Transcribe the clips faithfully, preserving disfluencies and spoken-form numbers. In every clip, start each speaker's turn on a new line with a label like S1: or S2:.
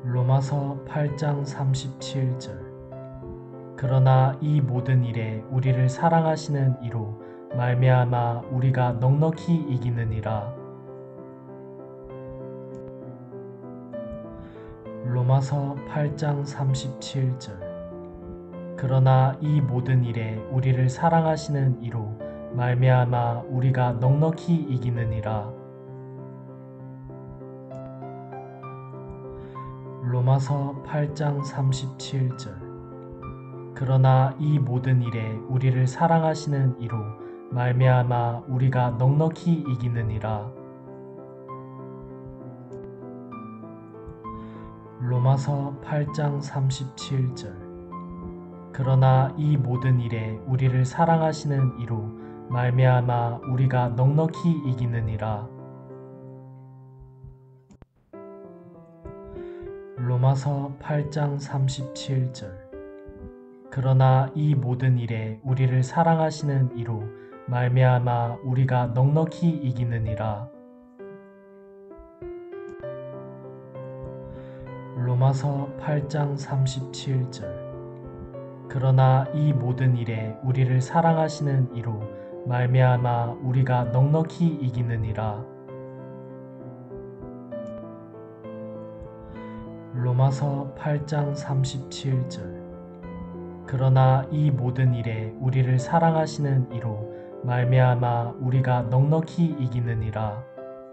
S1: 로마서 팔 장 삼십칠 절. 그러나 이 모든 일에 우리를 사랑하시는 이로 말미암아 우리가 넉넉히 이기느니라. 로마서 팔 장 삼십칠 절. 그러나 이 모든 일에 우리를 사랑하시는 이로 말미암아 우리가 넉넉히 이기느니라. 로마서 팔 장 삼십칠 절. 그러나 이 모든 일에 우리를 사랑하시는 이로 말미암아 우리가 넉넉히 이기느니라. 로마서 팔 장 삼십칠 절. 그러나 이 모든 일에 우리를 사랑하시는 이로 말미암아 우리가 넉넉히 이기느니라. 로마서 팔 장 삼십칠 절. 그러나 이 모든 일에 우리를 사랑하시는 이로 말미암아 우리가 넉넉히 이기느니라. 로마서 팔 장 삼십칠 절. 그러나 이 모든 일에 우리를 사랑하시는 이로 말미암아 우리가 넉넉히 이기느니라. 로마서 팔 장 삼십칠 절. 그러나 이 모든 일에 우리를 사랑하시는 이로 말미암아 우리가 넉넉히 이기느니라.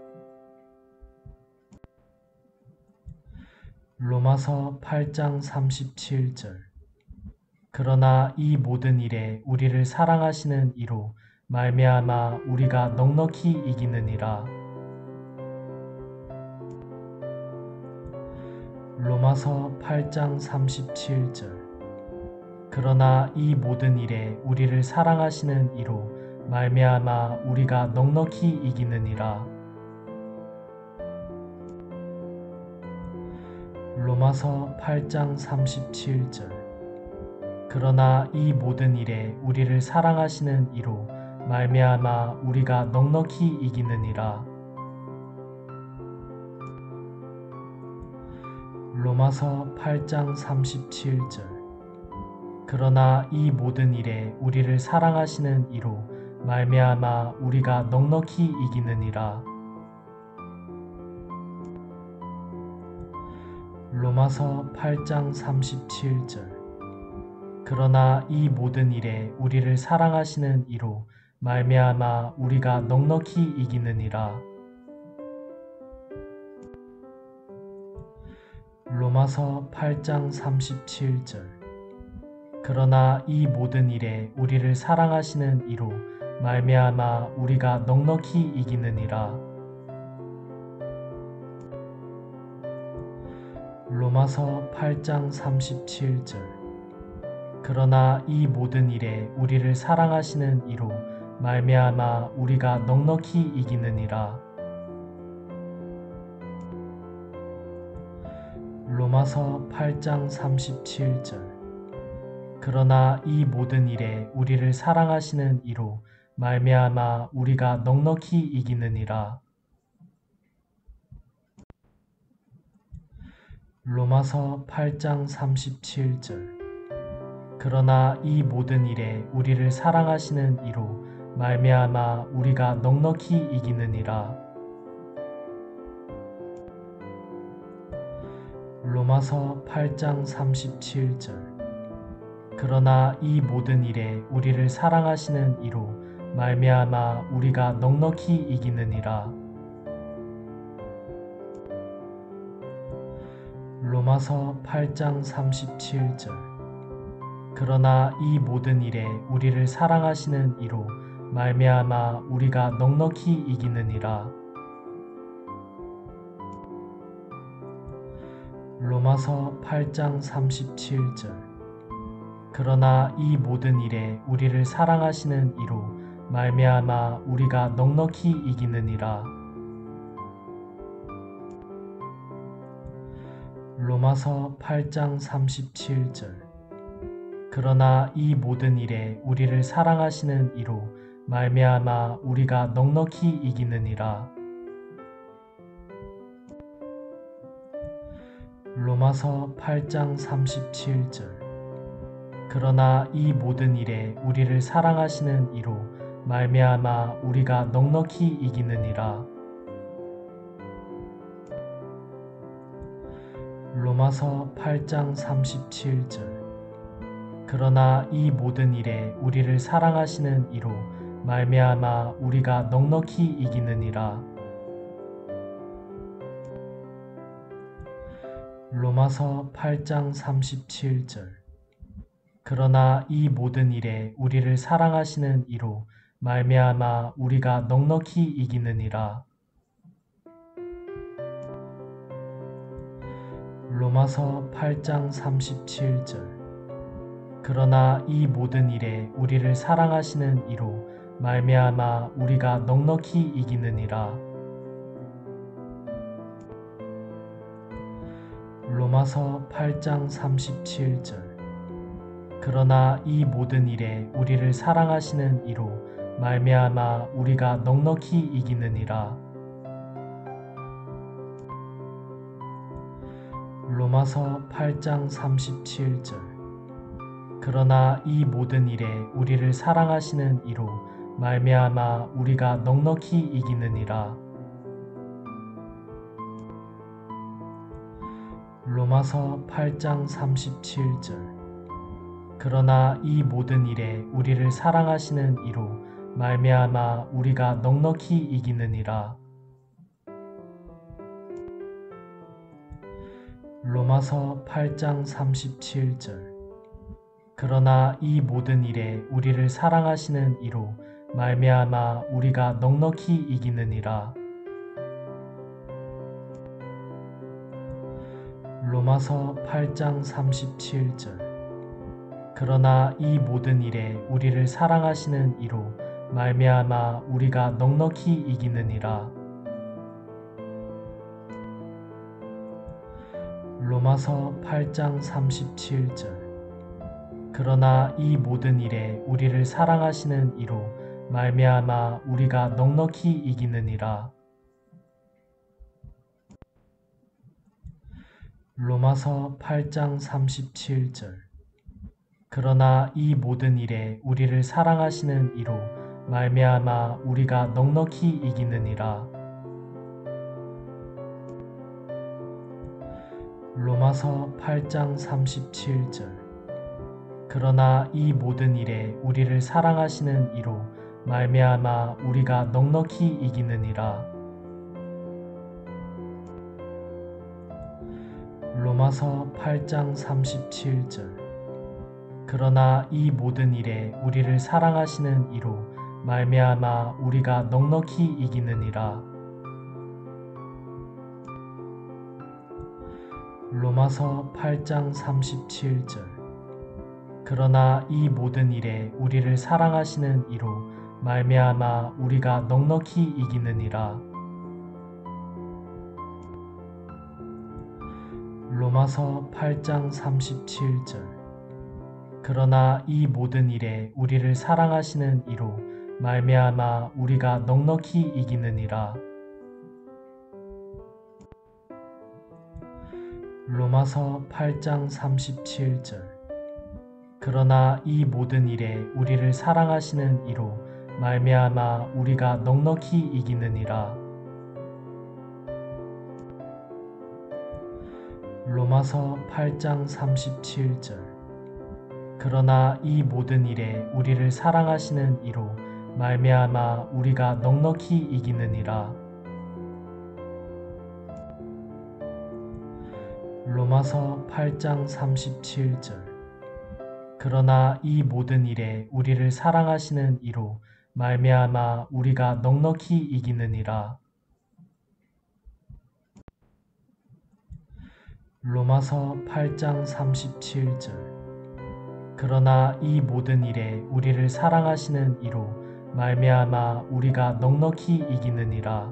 S1: 로마서 팔 장 삼십칠 절. 그러나 이 모든 일에 우리를 사랑하시는 이로 말미암아 우리가 넉넉히 이기느니라. 로마서 팔 장 삼십칠 절. 그러나 이 모든 일에 우리를 사랑하시는 이로 말미암아 우리가 넉넉히 이기느니라. 로마서 팔 장 삼십칠 절. 그러나 이 모든 일에 우리를 사랑하시는 이로 말미암아 우리가 넉넉히 이기느니라. 로마서 팔 장 삼십칠 절. 그러나 이 모든 일에 우리를 사랑하시는 이로 말미암아 우리가 넉넉히 이기느니라. 로마서 팔 장 삼십칠 절. 그러나 이 모든 일에 우리를 사랑하시는 이로 말미암아 우리가 넉넉히 이기느니라. 로마서 팔 장 삼십칠 절. 그러나 이 모든 일에 우리를 사랑하시는 이로 말미암아 우리가 넉넉히 이기느니라. 로마서 팔 장 삼십칠 절. 그러나 이 모든 일에 우리를 사랑하시는 이로 말미암아 우리가 넉넉히 이기느니라. 로마서 팔 장 삼십칠 절. 그러나 이 모든 일에 우리를 사랑하시는 이로 말미암아 우리가 넉넉히 이기느니라. 로마서 팔 장 삼십칠 절. 그러나 이 모든 일에 우리를 사랑하시는 이로 말미암아 우리가 넉넉히 이기느니라. 로마서 팔 장 삼십칠 절. 그러나 이 모든 일에 우리를 사랑하시는 이로 말미암아 우리가 넉넉히 이기느니라. 로마서 팔 장 삼십칠 절. 그러나 이 모든 일에 우리를 사랑하시는 이로 말미암아 우리가 넉넉히 이기느니라. 로마서 팔 장 삼십칠 절. 그러나 이 모든 일에 우리를 사랑하시는 이로 말미암아 우리가 넉넉히 이기느니라. 로마서 팔 장 삼십칠 절. 그러나 이 모든 일에 우리를 사랑하시는 이로 말미암아 우리가 넉넉히 이기느니라. 로마서 팔 장 삼십칠 절. 그러나 이 모든 일에 우리를 사랑하시는 이로 말미암아 우리가 넉넉히 이기느니라. 로마서 팔 장 삼십칠 절. 그러나 이 모든 일에 우리를 사랑하시는 이로 말미암아 우리가 넉넉히 이기느니라. 로마서 팔 장 삼십칠 절. 그러나 이 모든 일에 우리를 사랑하시는 이로 말미암아 우리가 넉넉히 이기느니라. 로마서 팔 장 삼십칠 절. 그러나 이 모든 일에 우리를 사랑하시는 이로 말미암아 우리가 넉넉히 이기느니라. 로마서 팔 장 삼십칠 절. 그러나 이 모든 일에 우리를 사랑하시는 이로 말미암아 우리가 넉넉히 이기느니라. 로마서 팔 장 삼십칠 절. 그러나 이 모든 일에 우리를 사랑하시는 이로 말미암아 우리가 넉넉히 이기느니라. 로마서 팔 장 삼십칠 절. 그러나 이 모든 일에 우리를 사랑하시는 이로 말미암아 우리가 넉넉히 이기느니라. 로마서 팔 장 삼십칠 절. 그러나 이 모든 일에 우리를 사랑하시는 이로 말미암아 우리가 넉넉히 이기느니라. 로마서 팔 장 삼십칠 절. 그러나 이 모든 일에 우리를 사랑하시는 이로 말미암아 우리가 넉넉히 이기느니라. 로마서 팔 장 삼십칠 절. 그러나 이 모든 일에 우리를 사랑하시는 이로 말미암아 우리가 넉넉히 이기느니라. 로마서 팔 장 삼십칠 절. 그러나 이 모든 일에 우리를 사랑하시는 이로 말미암아 우리가 넉넉히 이기느니라. 로마서 팔 장 삼십칠 절. 그러나 이 모든 일에 우리를 사랑하시는 이로 말미암아 우리가 넉넉히 이기느니라. 로마서 팔 장 삼십칠 절. 그러나 이 모든 일에 우리를 사랑하시는 이로 말미암아 우리가 넉넉히 이기느니라. 로마서 팔 장 삼십칠 절. 그러나 이 모든 일에 우리를 사랑하시는 이로 말미암아 우리가 넉넉히 이기느니라. 로마서 팔 장 삼십칠 절. 그러나 이 모든 일에 우리를 사랑하시는 이로 말미암아 우리가 넉넉히 이기느니라. 로마서 팔 장 삼십칠 절. 그러나 이 모든 일에 우리를 사랑하시는 이로 말미암아 우리가 넉넉히 이기느니라. 로마서 팔 장 삼십칠 절. 그러나 이 모든 일에 우리를 사랑하시는 이로 말미암아 우리가 넉넉히 이기느니라. 로마서 팔 장 삼십칠 절. 그러나 이 모든 일에 우리를 사랑하시는 이로 말미암아 우리가 넉넉히 이기느니라. 로마서 팔 장 삼십칠 절. 그러나 이 모든 일에 우리를 사랑하시는 이로 말미암아 우리가 넉넉히 이기느니라.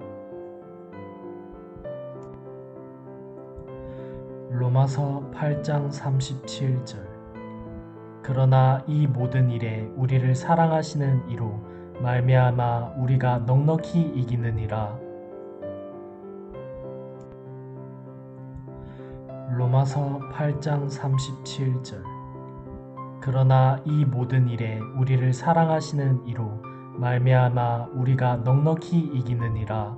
S1: 로마서 팔 장 삼십칠 절. 그러나 이 모든 일에 우리를 사랑하시는 이로 말미암아 우리가 넉넉히 이기느니라. 로마서 팔 장 삼십칠 절. 그러나 이 모든 일에 우리를 사랑하시는 이로 말미암아 우리가 넉넉히 이기느니라.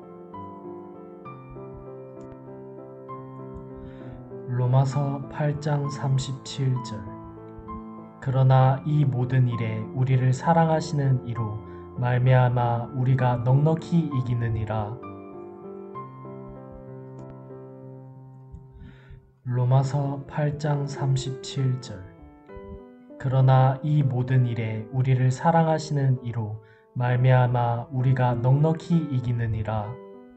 S1: 로마서 팔 장 삼십칠 절. 그러나 이 모든 일에 우리를 사랑하시는 이로 말미암아 우리가 넉넉히 이기느니라. 로마서 팔 장 삼십칠 절. 그러나 이 모든 일에 우리를 사랑하시는 이로 말미암아 우리가 넉넉히 이기느니라.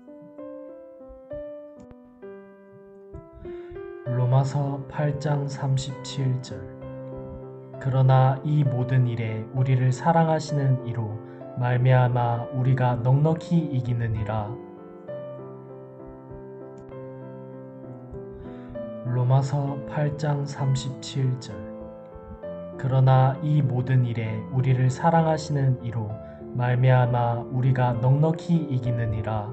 S1: 로마서 팔 장 삼십칠 절. 그러나 이 모든 일에 우리를 사랑하시는 이로 말미암아 우리가 넉넉히 이기느니라. 로마서 팔 장 삼십칠 절. 그러나 이 모든 일에 우리를 사랑하시는 이로 말미암아 우리가 넉넉히 이기느니라.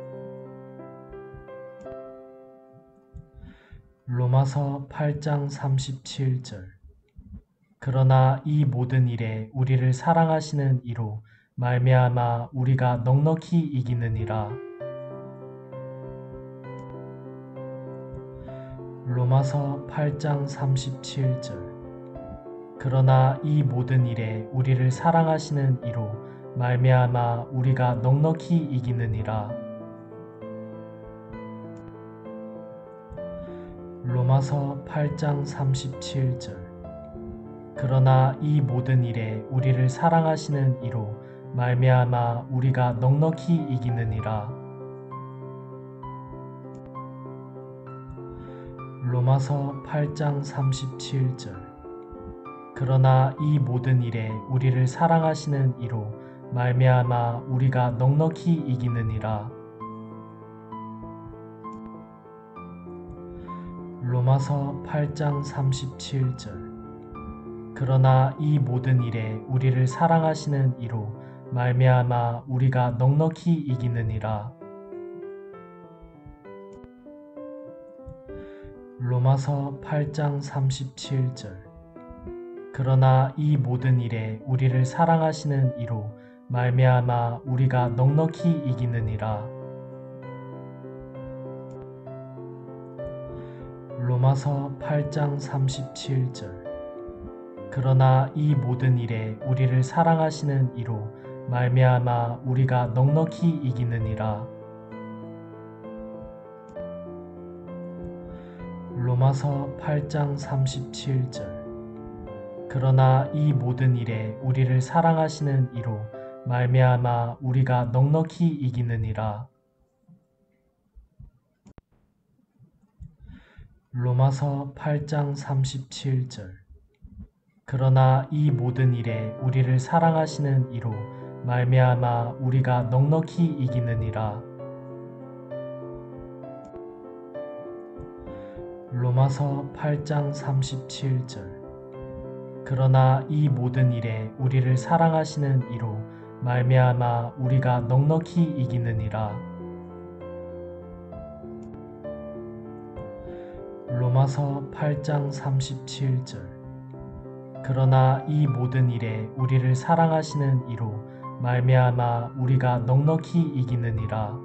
S1: 로마서 팔 장 삼십칠 절. 그러나 이 모든 일에 우리를 사랑하시는 이로 말미암아 우리가 넉넉히 이기느니라. 로마서 팔 장 삼십칠 절. 그러나 이 모든 일에 우리를 사랑하시는 이로 말미암아 우리가 넉넉히 이기느니라. 로마서 팔 장 삼십칠 절. 그러나 이 모든 일에 우리를 사랑하시는 이로 말미암아 우리가 넉넉히 이기느니라. 로마서 팔 장 삼십칠 절. 그러나 이 모든 일에 우리를 사랑하시는 이로 말미암아 우리가 넉넉히 이기느니라. 로마서 팔 장 삼십칠 절. 그러나 이 모든 일에 우리를 사랑하시는 이로 말미암아 우리가 넉넉히 이기느니라. 로마서 팔 장 삼십칠 절. 그러나 이 모든 일에 우리를 사랑하시는 이로 말미암아 우리가 넉넉히 이기느니라. 로마서 팔 장 삼십칠 절. 그러나 이 모든 일에 우리를 사랑하시는 이로 말미암아 우리가 넉넉히 이기느니라. 로마서 팔 장 삼십칠 절. 그러나 이 모든 일에 우리를 사랑하시는 이로 말미암아 우리가 넉넉히 이기느니라. 로마서 팔 장 삼십칠 절. 그러나 이 모든 일에 우리를 사랑하시는 이로 말미암아 우리가 넉넉히 이기느니라. 로마서 팔 장 삼십칠 절. 그러나 이 모든 일에 우리를 사랑하시는 이로 말미암아 우리가 넉넉히 이기느니라. 로마서 팔 장 삼십칠 절. 그러나 이 모든 일에 우리를 사랑하시는 이로 말미암아 우리가 넉넉히 이기느니라.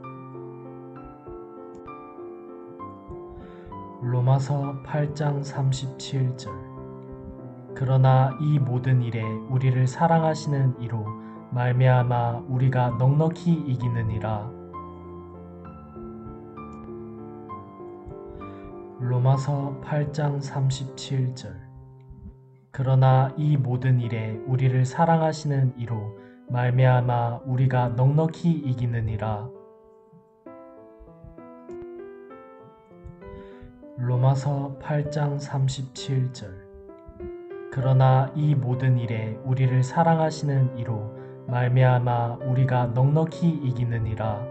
S1: 로마서 팔 장 삼십칠 절. 그러나 이 모든 일에 우리를 사랑하시는 이로 말미암아 우리가 넉넉히 이기느니라. 로마서 팔 장 삼십칠 절. 그러나 이 모든 일에 우리를 사랑하시는 이로 말미암아 우리가 넉넉히 이기느니라. 로마서 팔 장 삼십칠 절. 그러나 이 모든 일에 우리를 사랑하시는 이로 말미암아 우리가 넉넉히 이기느니라.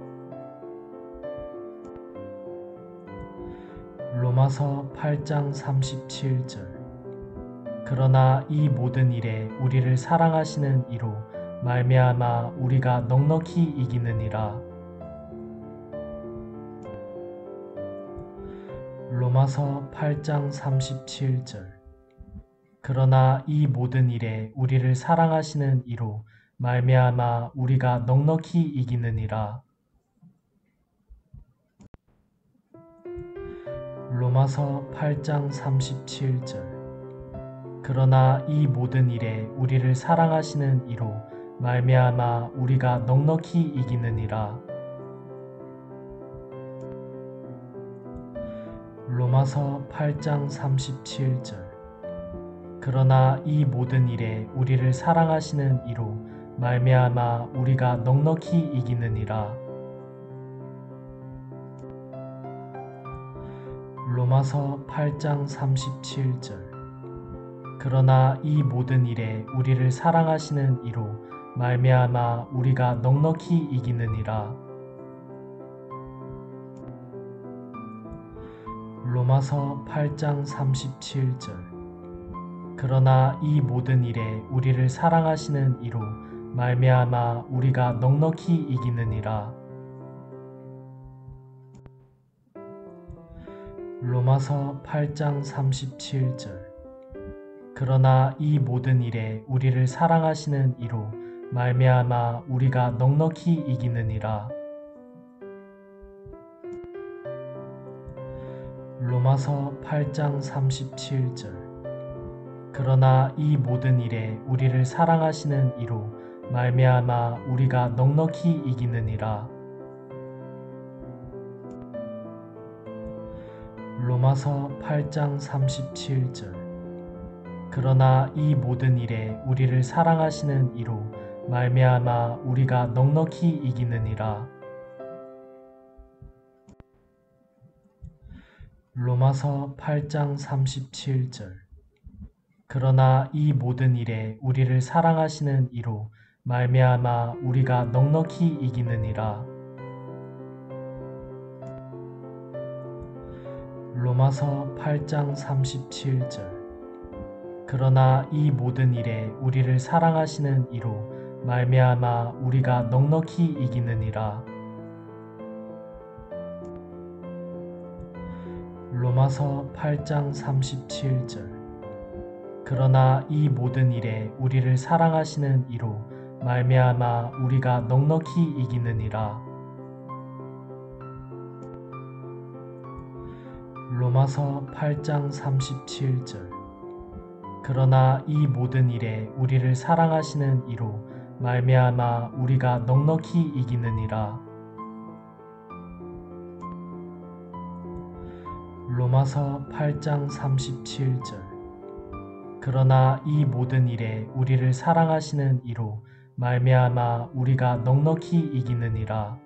S1: 로마서 팔 장 삼십칠 절. 그러나 이 모든 일에 우리를 사랑하시는 이로 말미암아 우리가 넉넉히 이기느니라. 로마서 팔 장 삼십칠 절. 그러나 이 모든 일에 우리를 사랑하시는 이로 말미암아 우리가 넉넉히 이기느니라. 로마서 팔 장 삼십칠 절. 그러나 이 모든 일에 우리를 사랑하시는 이로 말미암아 우리가 넉넉히 이기느니라. 로마서 팔 장 삼십칠 절. 그러나 이 모든 일에 우리를 사랑하시는 이로 말미암아 우리가 넉넉히 이기느니라. 로마서 팔 장 삼십칠 절. 그러나 이 모든 일에 우리를 사랑하시는 이로 말미암아 우리가 넉넉히 이기느니라. 로마서 팔 장 삼십칠 절. 그러나 이 모든 일에 우리를 사랑하시는 이로 말미암아 우리가 넉넉히 이기느니라. 로마서 팔 장 삼십칠 절. 그러나 이 모든 일에 우리를 사랑하시는 이로 말미암아 우리가 넉넉히 이기느니라. 로마서 팔 장 삼십칠 절. 그러나 이 모든 일에 우리를 사랑하시는 이로 말미암아 우리가 넉넉히 이기느니라. 로마서 팔 장 삼십칠 절. 그러나 이 모든 일에 우리를 사랑하시는 이로 말미암아 우리가 넉넉히 이기느니라. 로마서 팔 장 삼십칠 절. 그러나 이 모든 일에 우리를 사랑하시는 이로 말미암아 우리가 넉넉히 이기느니라. 로마서 팔 장 삼십칠 절. 그러나 이 모든 일에 우리를 사랑하시는 이로 말미암아 우리가 넉넉히 이기느니라. 로마서 팔 장 삼십칠 절. 그러나 이 모든 일에 우리를 사랑하시는 이로 말미암아 우리가 넉넉히 이기느니라. 로마서 팔 장 삼십칠 절. 그러나 이 모든 일에 우리를 사랑하시는 이로 말미암아 우리가 넉넉히 이기느니라. 로마서 팔 장 삼십칠 절. 그러나 이 모든 일에 우리를 사랑하시는 이로 말미암아 우리가 넉넉히 이기느니라.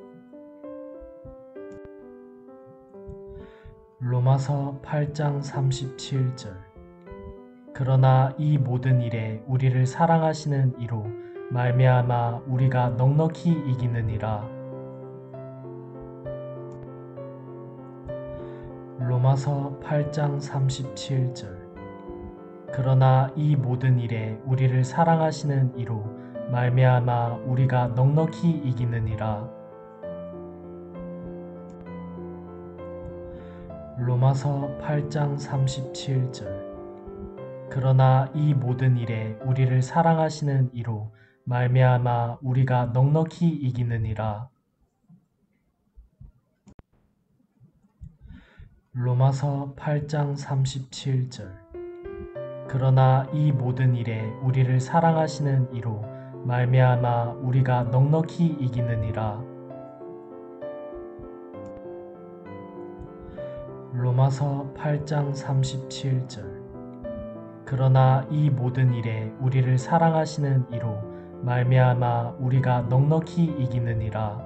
S1: 로마서 팔 장 삼십칠 절. 그러나 이 모든 일에 우리를 사랑하시는 이로 말미암아 우리가 넉넉히 이기느니라. 로마서 팔 장 삼십칠 절. 그러나 이 모든 일에 우리를 사랑하시는 이로 말미암아 우리가 넉넉히 이기느니라. 로마서 팔 장 삼십칠 절. 그러나 이 모든 일에 우리를 사랑하시는 이로 말미암아 우리가 넉넉히 이기느니라. 로마서 팔 장 삼십칠 절. 그러나 이 모든 일에 우리를 사랑하시는 이로 말미암아 우리가 넉넉히 이기느니라. 로마서 팔 장 삼십칠 절. 그러나 이 모든 일에 우리를 사랑하시는 이로 말미암아 우리가 넉넉히 이기느니라.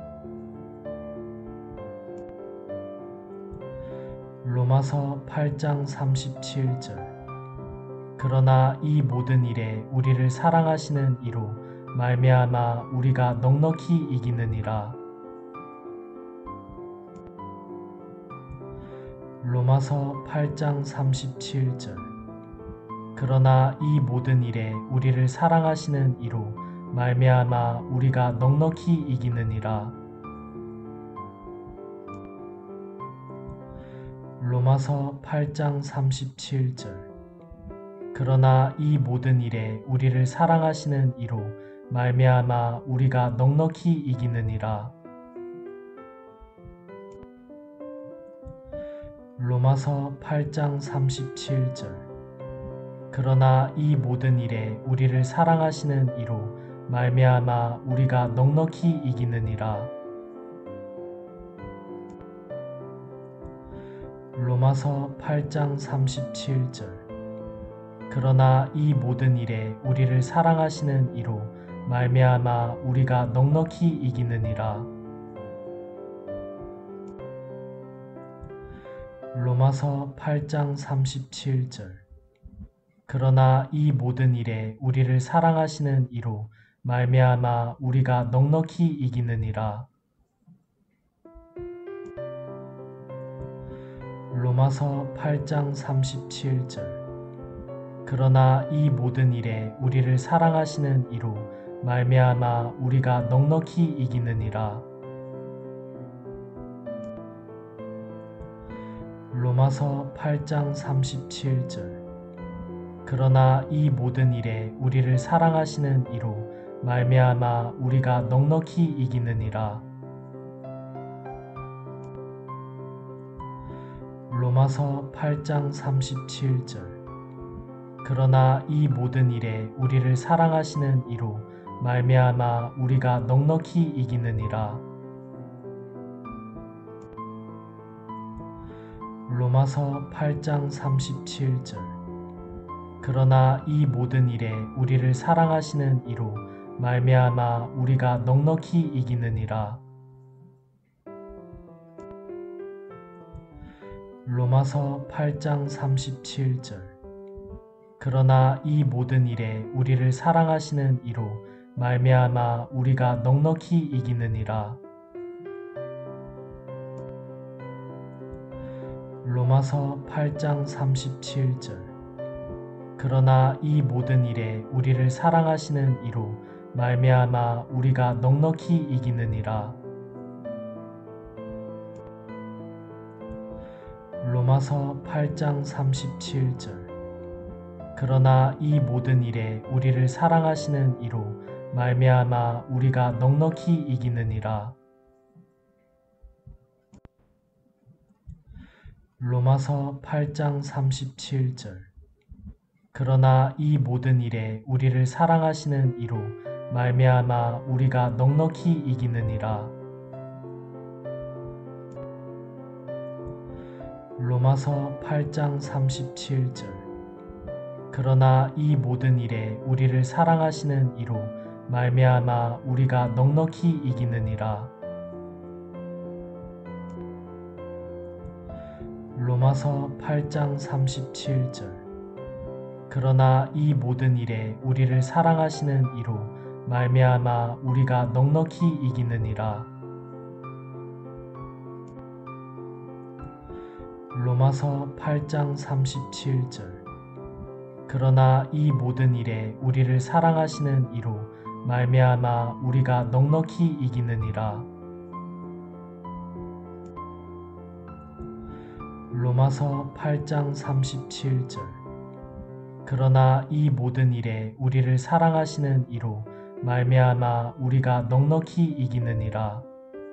S1: 로마서 팔 장 삼십칠 절. 그러나 이 모든 일에 우리를 사랑하시는 이로 말미암아 우리가 넉넉히 이기느니라. 로마서 팔 장 삼십칠 절. 그러나 이 모든 일에 우리를 사랑하시는 이로 말미암아 우리가 넉넉히 이기느니라. 로마서 팔 장 삼십칠 절. 그러나 이 모든 일에 우리를 사랑하시는 이로 말미암아 우리가 넉넉히 이기느니라. 로마서 팔 장 삼십칠 절. 그러나 이 모든 일에 우리를 사랑하시는 이로 말미암아 우리가 넉넉히 이기느니라. 로마서 팔 장 삼십칠 절. 그러나 이 모든 일에 우리를 사랑하시는 이로 말미암아 우리가 넉넉히 이기느니라. 로마서 팔 장 삼십칠 절. 그러나 이 모든 일에 우리를 사랑하시는 이로 말미암아 우리가 넉넉히 이기느니라. 로마서 팔 장 삼십칠 절. 그러나 이 모든 일에 우리를 사랑하시는 이로 말미암아 우리가 넉넉히 이기느니라. 로마서 팔 장 삼십칠 절. 그러나 이 모든 일에 우리를 사랑하시는 이로 말미암아 우리가 넉넉히 이기느니라. 로마서 팔 장 삼십칠 절. 그러나 이 모든 일에 우리를 사랑하시는 이로 말미암아 우리가 넉넉히 이기느니라. 로마서 팔 장 삼십칠 절. 그러나 이 모든 일에 우리를 사랑하시는 이로 말미암아 우리가 넉넉히 이기느니라. 로마서 팔 장 삼십칠 절. 그러나 이 모든 일에 우리를 사랑하시는 이로 말미암아 우리가 넉넉히 이기느니라. 로마서 팔 장 삼십칠 절. 그러나 이 모든 일에 우리를 사랑하시는 이로 말미암아 우리가 넉넉히 이기느니라. 로마서 팔 장 삼십칠 절. 그러나 이 모든 일에 우리를 사랑하시는 이로 말미암아 우리가 넉넉히 이기느니라. 로마서 팔 장 삼십칠 절. 그러나 이 모든 일에 우리를 사랑하시는 이로 말미암아 우리가 넉넉히 이기느니라. 로마서 팔 장 삼십칠 절. 그러나 이 모든 일에 우리를 사랑하시는 이로 말미암아 우리가 넉넉히 이기느니라. 로마서 팔 장 삼십칠 절. 그러나 이 모든 일에 우리를 사랑하시는 이로 말미암아 우리가 넉넉히 이기느니라. 로마서 팔 장 삼십칠 절. 그러나 이 모든 일에 우리를 사랑하시는 이로 말미암아 우리가 넉넉히 이기느니라. 로마서 팔 장 삼십칠 절. 그러나 이 모든 일에 우리를 사랑하시는 이로 말미암아 우리가 넉넉히 이기느니라.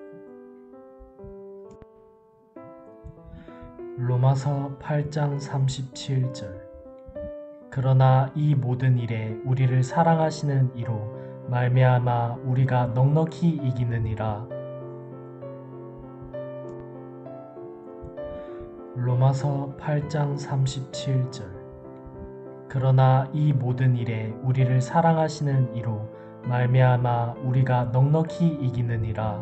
S1: 로마서 팔 장 삼십칠 절. 그러나 이 모든 일에 우리를 사랑하시는 이로 말미암아 우리가 넉넉히 이기느니라. 로마서 팔 장 삼십칠 절. 그러나 이 모든 일에 우리를 사랑하시는 이로 말미암아 우리가 넉넉히 이기느니라.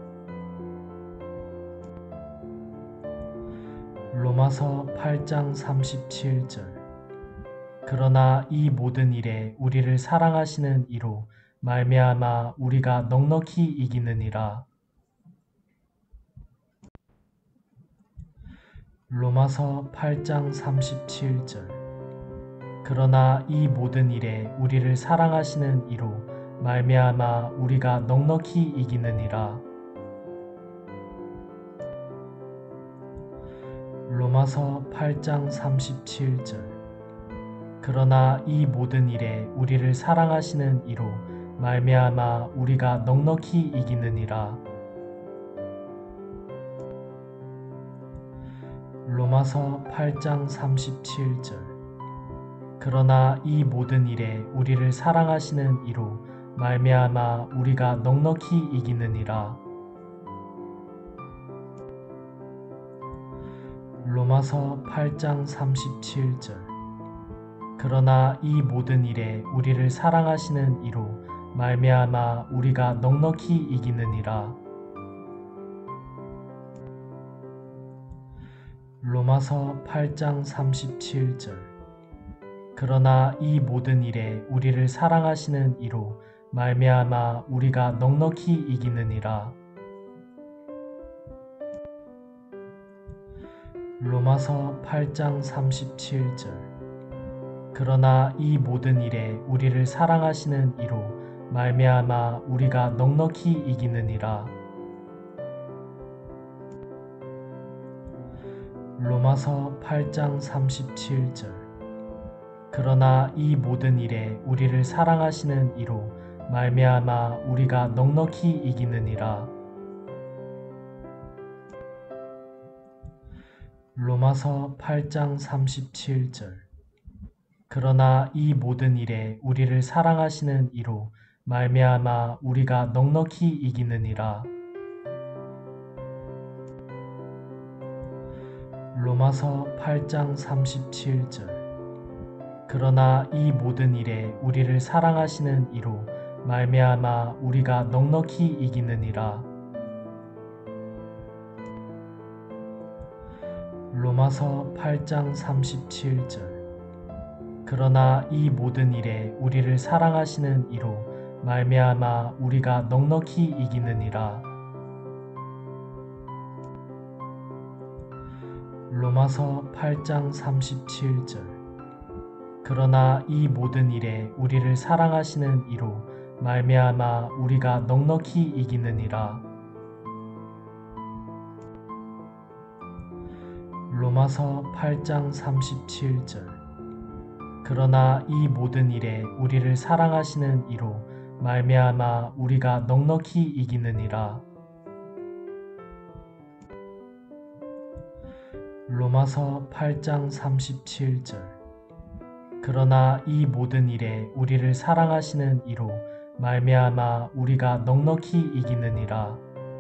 S1: 로마서 팔 장 삼십칠 절. 그러나 이 모든 일에 우리를 사랑하시는 이로 말미암아 우리가 넉넉히 이기느니라. 로마서 팔 장 삼십칠 절. 그러나 이 모든 일에 우리를 사랑하시는 이로 말미암아 우리가 넉넉히 이기느니라. 로마서 팔 장 삼십칠 절. 그러나 이 모든 일에 우리를 사랑하시는 이로 말미암아 우리가 넉넉히 이기느니라. 로마서 팔 장 삼십칠 절. 그러나 이 모든 일에 우리를 사랑하시는 이로 말미암아 우리가 넉넉히 이기느니라. 로마서 팔 장 삼십칠 절. 그러나 이 모든 일에 우리를 사랑하시는 이로 말미암아 우리가 넉넉히 이기느니라. 로마서 팔 장 삼십칠 절. 그러나 이 모든 일에 우리를 사랑하시는 이로 말미암아 우리가 넉넉히 이기느니라. 로마서 팔 장 삼십칠 절. 그러나 이 모든 일에 우리를 사랑하시는 이로 말미암아 우리가 넉넉히 이기느니라. 로마서 팔 장 삼십칠 절. 그러나 이 모든 일에 우리를 사랑하시는 이로 말미암아 우리가 넉넉히 이기느니라. 로마서 팔 장 삼십칠 절. 그러나 이 모든 일에 우리를 사랑하시는 이로 말미암아 우리가 넉넉히 이기느니라. 로마서 팔 장 삼십칠 절. 그러나 이 모든 일에 우리를 사랑하시는 이로 말미암아 우리가 넉넉히 이기느니라. 로마서 팔 장 삼십칠 절. 그러나 이 모든 일에 우리를 사랑하시는 이로 말미암아 우리가 넉넉히 이기느니라. 로마서 팔 장 삼십칠 절. 그러나 이 모든 일에 우리를 사랑하시는 이로 말미암아 우리가 넉넉히 이기느니라. 로마서 팔 장 삼십칠 절. 그러나 이 모든 일에 우리를 사랑하시는 이로 말미암아 우리가 넉넉히 이기느니라. 로마서 팔 장 삼십칠 절. 그러나 이 모든 일에 우리를 사랑하시는 이로 말미암아 우리가 넉넉히 이기느니라.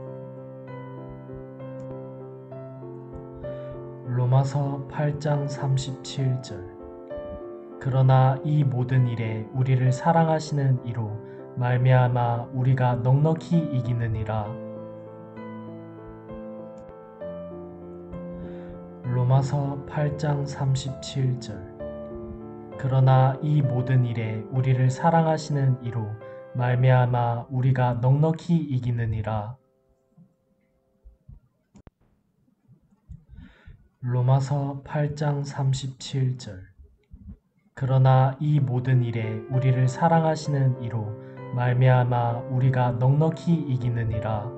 S1: 로마서 팔 장 삼십칠 절. 그러나 이 모든 일에 우리를 사랑하시는 이로 말미암아 우리가 넉넉히 이기느니라. 로마서 팔 장 삼십칠 절. 그러나 이 모든 일에 우리를 사랑하시는 이로 말미암아 우리가 넉넉히 이기느니라. 로마서 팔 장 삼십칠 절. 그러나 이 모든 일에 우리를 사랑하시는 이로 말미암아 우리가 넉넉히 이기느니라.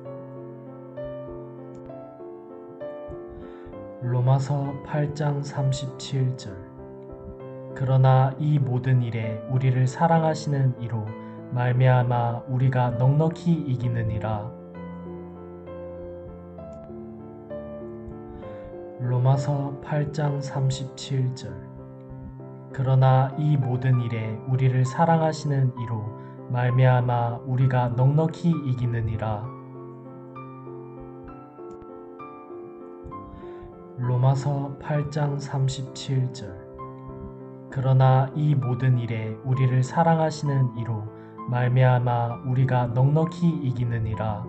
S1: 로마서 팔 장 삼십칠 절. 그러나 이 모든 일에 우리를 사랑하시는 이로 말미암아 우리가 넉넉히 이기느니라. 로마서 팔 장 삼십칠 절. 그러나 이 모든 일에 우리를 사랑하시는 이로 말미암아 우리가 넉넉히 이기느니라. 로마서 팔 장 삼십칠 절. 그러나 이 모든 일에 우리를 사랑하시는 이로 말미암아 우리가 넉넉히 이기느니라.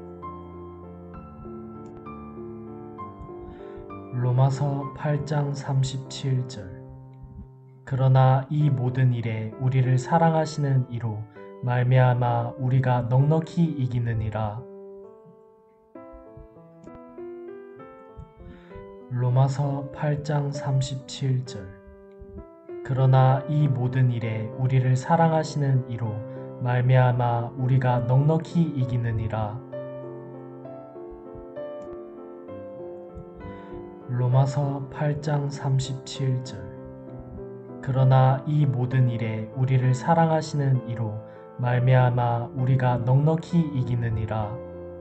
S1: 로마서 팔 장 삼십칠 절. 그러나 이 모든 일에 우리를 사랑하시는 이로 말미암아 우리가 넉넉히 이기느니라. 로마서 팔 장 삼십칠 절. 그러나 이 모든 일에 우리를 사랑하시는 이로 말미암아 우리가 넉넉히 이기느니라. 로마서 팔 장 삼십칠 절. 그러나 이 모든 일에 우리를 사랑하시는 이로 말미암아 우리가 넉넉히 이기느니라.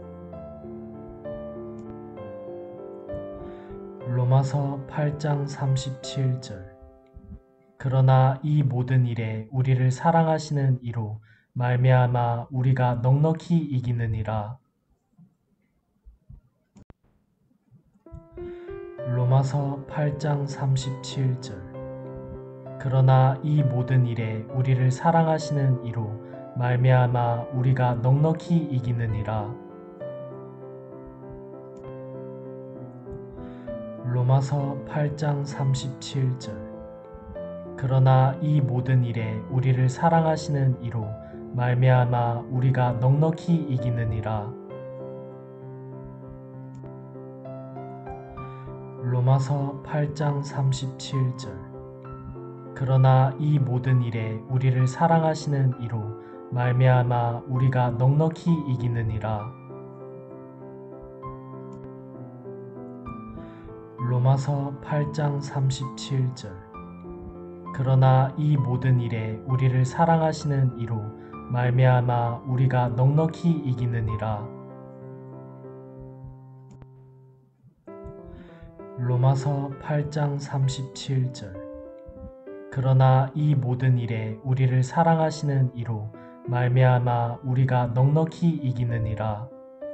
S1: 로마서 팔 장 삼십칠 절. 그러나 이 모든 일에 우리를 사랑하시는 이로 말미암아 우리가 넉넉히 이기느니라. 로마서 팔 장 삼십칠 절. 그러나 이 모든 일에 우리를 사랑하시는 이로 말미암아 우리가 넉넉히 이기느니라. 로마서 팔 장 삼십칠 절. 그러나 이 모든 일에 우리를 사랑하시는 이로 말미암아 우리가 넉넉히 이기느니라. 로마서 팔 장 삼십칠 절. 그러나 이 모든 일에 우리를 사랑하시는 이로 말미암아 우리가 넉넉히 이기느니라. 로마서 팔 장 삼십칠 절. 그러나 이 모든 일에 우리를 사랑하시는 이로 말미암아 우리가 넉넉히 이기느니라. 로마서 팔 장 삼십칠 절. 그러나 이 모든 일에 우리를 사랑하시는 이로 말미암아 우리가 넉넉히 이기느니라.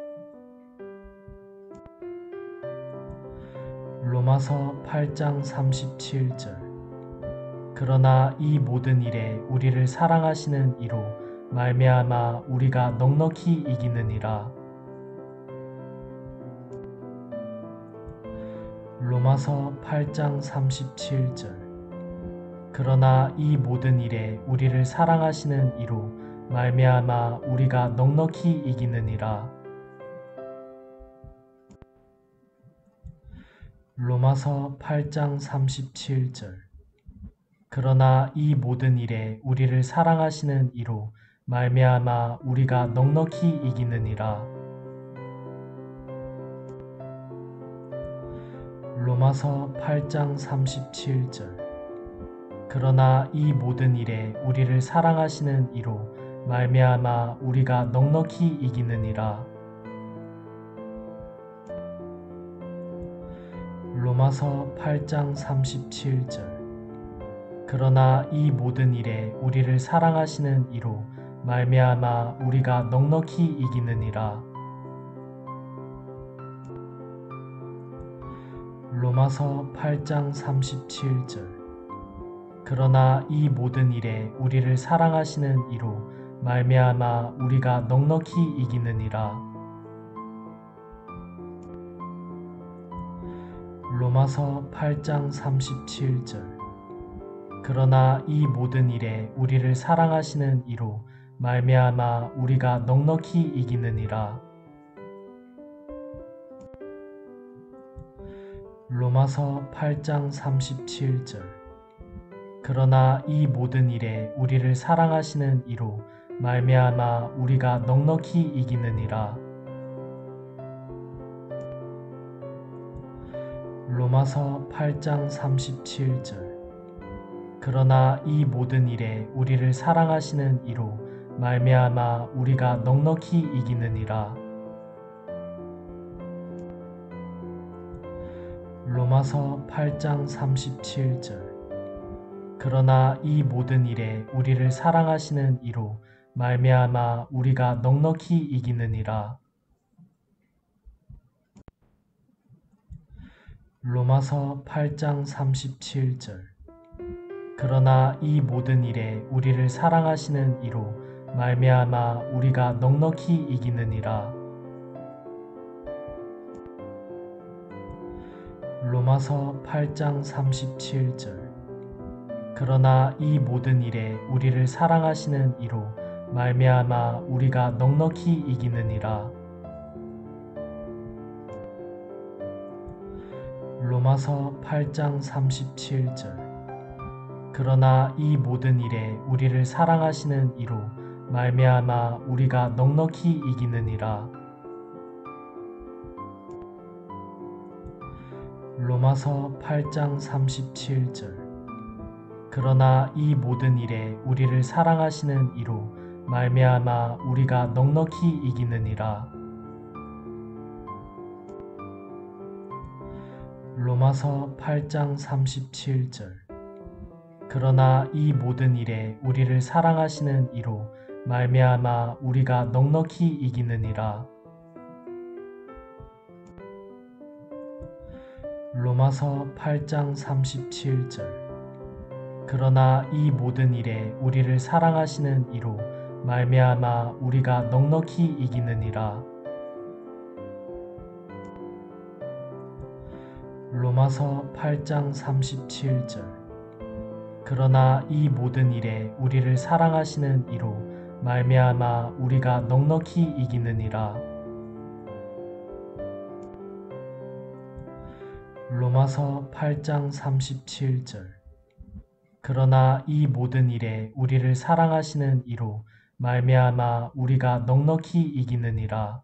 S1: 로마서 팔 장 삼십칠 절. 그러나 이 모든 일에 우리를 사랑하시는 이로 말미암아 우리가 넉넉히 이기느니라. 로마서 팔 장 삼십칠 절. 그러나 이 모든 일에 우리를 사랑하시는 이로 말미암아 우리가 넉넉히 이기느니라. 로마서 팔 장 삼십칠 절. 그러나 이 모든 일에 우리를 사랑하시는 이로 말미암아 우리가 넉넉히 이기느니라. 로마서 팔 장 삼십칠 절. 그러나 이 모든 일에 우리를 사랑하시는 이로 말미암아 우리가 넉넉히 이기느니라. 로마서 팔 장 삼십칠 절. 그러나 이 모든 일에 우리를 사랑하시는 이로 말미암아 우리가 넉넉히 이기느니라. 로마서 팔 장 삼십칠 절. 그러나 이 모든 일에 우리를 사랑하시는 이로 말미암아 우리가 넉넉히 이기느니라. 로마서 팔 장 삼십칠 절. 그러나 이 모든 일에 우리를 사랑하시는 이로 말미암아 우리가 넉넉히 이기느니라. 로마서 팔 장 삼십칠 절. 그러나 이 모든 일에 우리를 사랑하시는 이로 말미암아 우리가 넉넉히 이기느니라. 로마서 팔 장 삼십칠 절. 그러나 이 모든 일에 우리를 사랑하시는 이로 말미암아 우리가 넉넉히 이기느니라. 로마서 팔 장 삼십칠 절. 그러나 이 모든 일에 우리를 사랑하시는 이로 말미암아 우리가 넉넉히 이기느니라. 로마서 팔 장 삼십칠 절. 그러나 이 모든 일에 우리를 사랑하시는 이로 말미암아 우리가 넉넉히 이기느니라. 로마서 팔 장 삼십칠 절. 그러나 이 모든 일에 우리를 사랑하시는 이로 말미암아 우리가 넉넉히 이기느니라. 로마서 팔 장 삼십칠 절. 그러나 이 모든 일에 우리를 사랑하시는 이로 말미암아 우리가 넉넉히 이기느니라. 로마서 팔 장 삼십칠 절. 그러나 이 모든 일에 우리를 사랑하시는 이로 말미암아 우리가 넉넉히 이기느니라. 로마서 팔 장 삼십칠 절. 그러나 이 모든 일에 우리를 사랑하시는 이로 말미암아 우리가 넉넉히 이기느니라. 로마서 팔 장 삼십칠 절. 그러나 이 모든 일에 우리를 사랑하시는 이로 말미암아 우리가 넉넉히 이기느니라. 로마서 팔 장 삼십칠 절. 그러나 이 모든 일에 우리를 사랑하시는 이로 말미암아 우리가 넉넉히 이기느니라. 로마서 팔 장 삼십칠 절. 그러나 이 모든 일에 우리를 사랑하시는 이로 말미암아 우리가 넉넉히 이기느니라.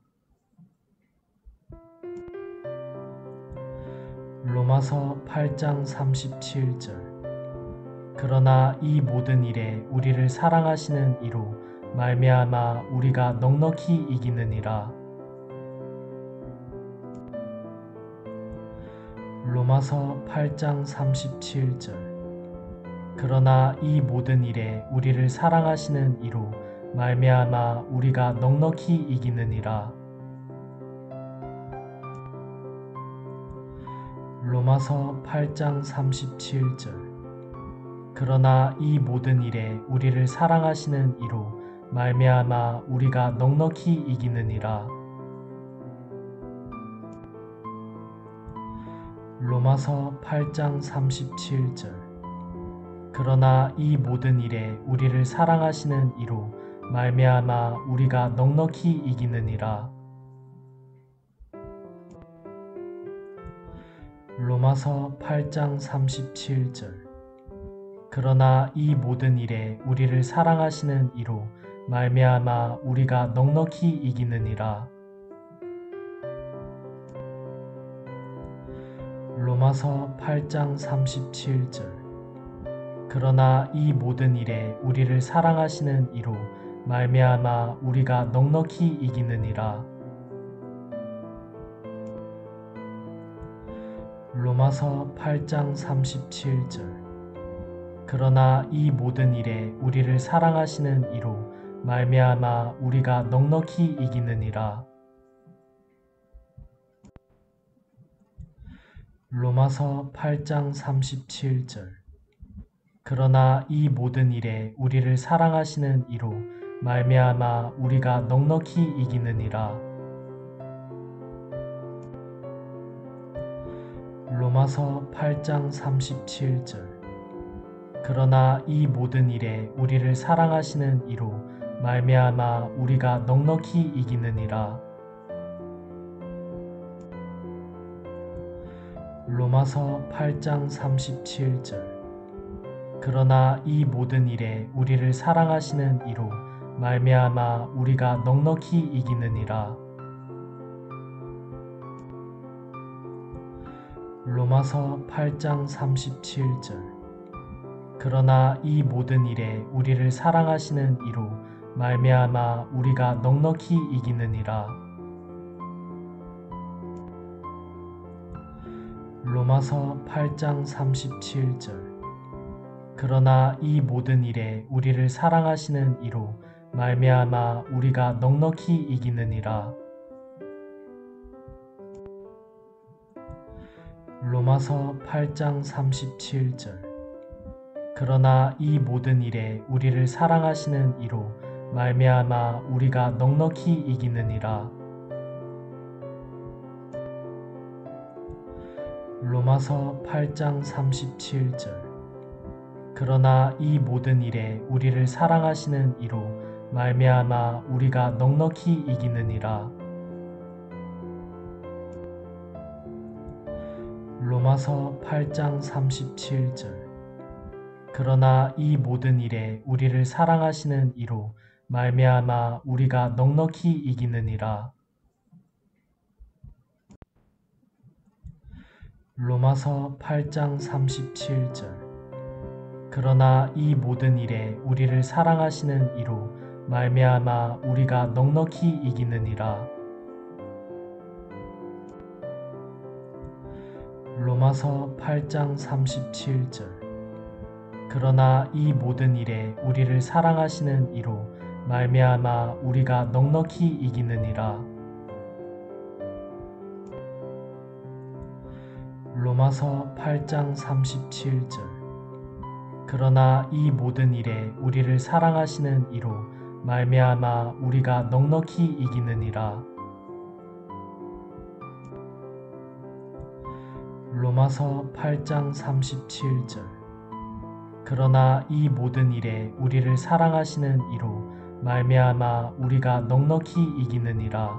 S1: 로마서 팔 장 삼십칠 절. 그러나 이 모든 일에 우리를 사랑하시는 이로 말미암아 우리가 넉넉히 이기느니라. 로마서 팔 장 삼십칠 절. 그러나 이 모든 일에 우리를 사랑하시는 이로 말미암아 우리가 넉넉히 이기느니라. 로마서 팔 장 삼십칠 절. 그러나 이 모든 일에 우리를 사랑하시는 이로 말미암아 우리가 넉넉히 이기느니라. 로마서 팔 장 삼십칠 절. 그러나 이 모든 일에 우리를 사랑하시는 이로 말미암아 우리가 넉넉히 이기느니라. 로마서 팔 장 삼십칠 절. 그러나 이 모든 일에 우리를 사랑하시는 이로 말미암아 우리가 넉넉히 이기느니라. 로마서 팔 장 삼십칠 절. 그러나 이 모든 일에 우리를 사랑하시는 이로 말미암아 우리가 넉넉히 이기느니라. 로마서 팔 장 삼십칠 절. 그러나 이 모든 일에 우리를 사랑하시는 이로 말미암아 우리가 넉넉히 이기느니라. 로마서 팔 장 삼십칠 절. 그러나 이 모든 일에 우리를 사랑하시는 이로 말미암아 우리가 넉넉히 이기느니라. 로마서 팔 장 삼십칠 절. 그러나 이 모든 일에 우리를 사랑하시는 이로 말미암아 우리가 넉넉히 이기느니라. 로마서 팔 장 삼십칠 절. 그러나 이 모든 일에 우리를 사랑하시는 이로 말미암아 우리가 넉넉히 이기느니라. 로마서 팔 장 삼십칠 절. 그러나 이 모든 일에 우리를 사랑하시는 이로 말미암아 우리가 넉넉히 이기느니라. 로마서 팔 장 삼십칠 절. 그러나 이 모든 일에 우리를 사랑하시는 이로 말미암아 우리가 넉넉히 이기느니라. 로마서 팔 장 삼십칠 절. 그러나 이 모든 일에 우리를 사랑하시는 이로 말미암아 우리가 넉넉히 이기느니라. 로마서 팔 장 삼십칠 절. 그러나 이 모든 일에 우리를 사랑하시는 이로 말미암아 우리가 넉넉히 이기느니라. 로마서 팔 장 삼십칠 절. 그러나 이 모든 일에 우리를 사랑하시는 이로 말미암아 우리가 넉넉히 이기느니라. 로마서 팔 장 삼십칠 절. 그러나 이 모든 일에 우리를 사랑하시는 이로 말미암아 우리가 넉넉히 이기느니라. 로마서 팔 장 삼십칠 절. 그러나 이 모든 일에 우리를 사랑하시는 이로 말미암아 우리가 넉넉히 이기느니라. 로마서 팔 장 삼십칠 절. 그러나 이 모든 일에 우리를 사랑하시는 이로 말미암아 우리가 넉넉히 이기느니라. 로마서 팔 장 삼십칠 절. 그러나 이 모든 일에 우리를 사랑하시는 이로 말미암아 우리가 넉넉히 이기느니라.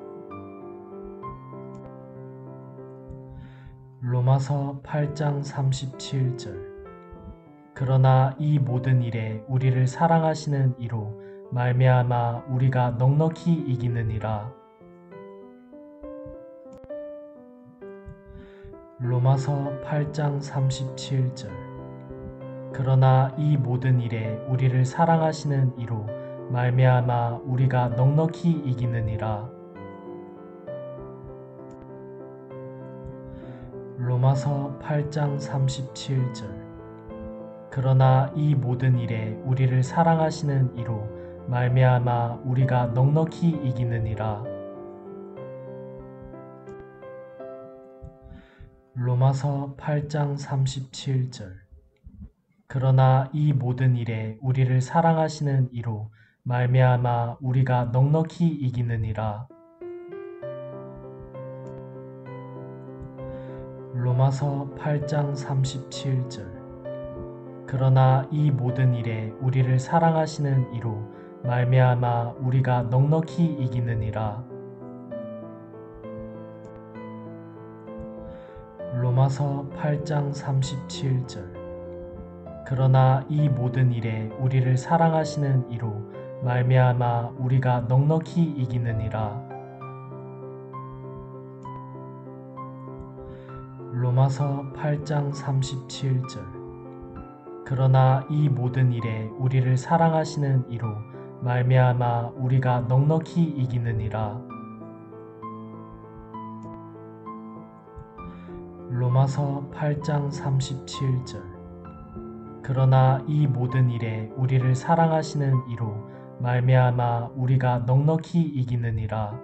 S1: 로마서 팔 장 삼십칠 절. 그러나 이 모든 일에 우리를 사랑하시는 이로 말미암아 우리가 넉넉히 이기느니라. 로마서 팔 장 삼십칠 절. 그러나 이 모든 일에 우리를 사랑하시는 이로 말미암아 우리가 넉넉히 이기느니라. 로마서 팔 장 삼십칠 절. 그러나 이 모든 일에 우리를 사랑하시는 이로 말미암아 우리가 넉넉히 이기느니라. 로마서 팔 장 삼십칠 절. 그러나 이 모든 일에 우리를 사랑하시는 이로 말미암아 우리가 넉넉히 이기느니라. 로마서 팔 장 삼십칠 절. 그러나 이 모든 일에 우리를 사랑하시는 이로 말미암아 우리가 넉넉히 이기느니라. 로마서 팔 장 삼십칠 절. 그러나 이 모든 일에 우리를 사랑하시는 이로 말미암아 우리가 넉넉히 이기느니라. 로마서 팔 장 삼십칠 절. 그러나 이 모든 일에 우리를 사랑하시는 이로 말미암아 우리가 넉넉히 이기느니라. 로마서 팔 장 삼십칠 절. 그러나 이 모든 일에 우리를 사랑하시는 이로 말미암아 우리가 넉넉히 이기느니라.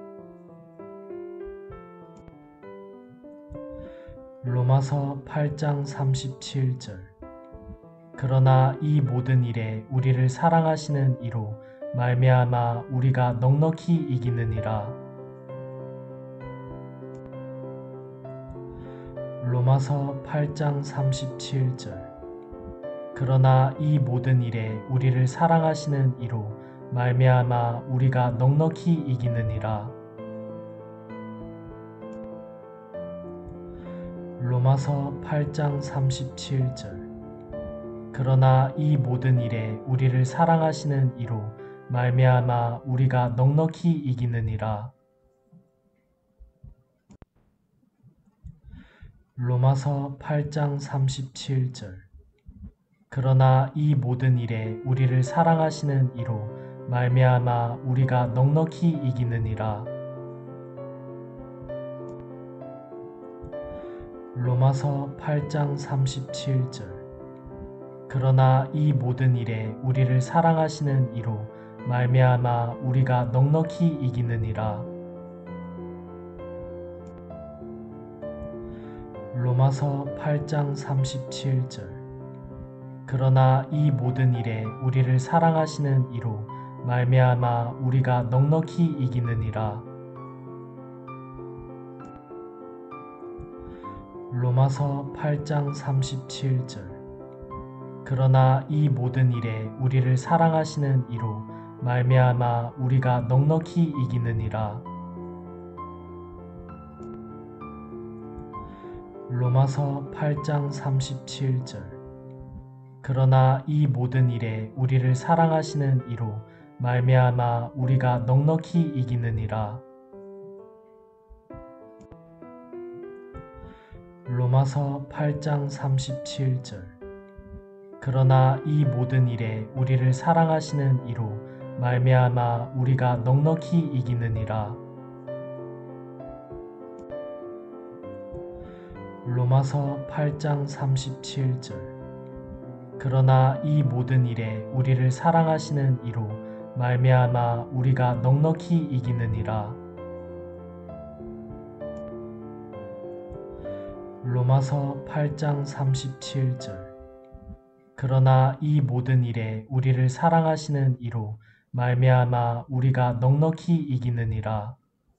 S1: 로마서 팔 장 삼십칠 절. 그러나 이 모든 일에 우리를 사랑하시는 이로 말미암아 우리가 넉넉히 이기느니라. 로마서 팔 장 삼십칠 절. 그러나 이 모든 일에 우리를 사랑하시는 이로 말미암아 우리가 넉넉히 이기느니라. 로마서 팔 장 삼십칠 절. 그러나 이 모든 일에 우리를 사랑하시는 이로 말미암아 우리가 넉넉히 이기느니라. 로마서 팔 장 삼십칠 절. 그러나 이 모든 일에 우리를 사랑하시는 이로 말미암아 우리가 넉넉히 이기느니라. 로마서 팔 장 삼십칠 절. 그러나 이 모든 일에 우리를 사랑하시는 이로 말미암아 우리가 넉넉히 이기느니라. 로마서 팔 장 삼십칠 절. 그러나 이 모든 일에 우리를 사랑하시는 이로 말미암아 우리가 넉넉히 이기느니라. 로마서 팔 장 삼십칠 절. 그러나 이 모든 일에 우리를 사랑하시는 이로 말미암아 우리가 넉넉히 이기느니라. 로마서 팔 장 삼십칠 절. 그러나 이 모든 일에 우리를 사랑하시는 이로 말미암아 우리가 넉넉히 이기느니라. 로마서 팔 장 삼십칠 절. 그러나 이 모든 일에 우리를 사랑하시는 이로 말미암아 우리가 넉넉히 이기느니라. 로마서 팔 장 삼십칠 절. 그러나 이 모든 일에 우리를 사랑하시는 이로 말미암아 우리가 넉넉히 이기느니라. 로마서 팔 장 삼십칠 절. 그러나 이 모든 일에 우리를 사랑하시는 이로 말미암아 우리가 넉넉히 이기느니라.